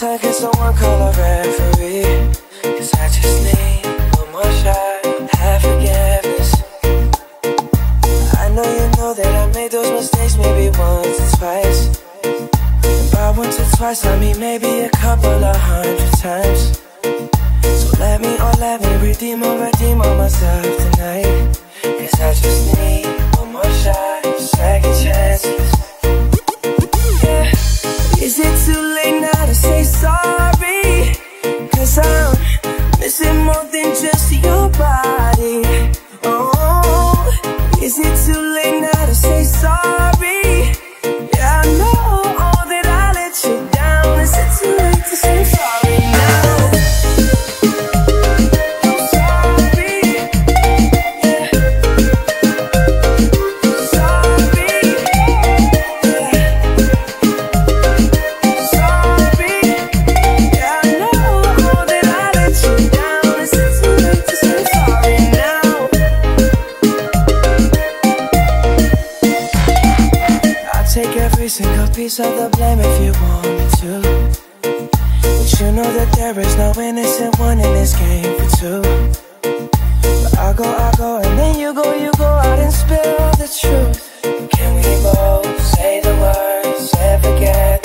time, can someone call a referee? Cause I just need one more shot, have forgiveness. I know you know that I made those mistakes maybe once or twice. And by once or twice I mean maybe a couple of 100 times. So let me redeem on myself tonight. Cause I just need one more shot, second chances. Yeah. Is it too late now to say sorry? Cause I'm missing more than just your body. Oh, is it too late now to say sorry? Yeah, I know that I let you down. Is it too late to say sorry now? Take every single piece of the blame if you want me to. But you know that there is no innocent one in this game for two. But I go, and then you go out and spill the truth. Can we both say the words and forget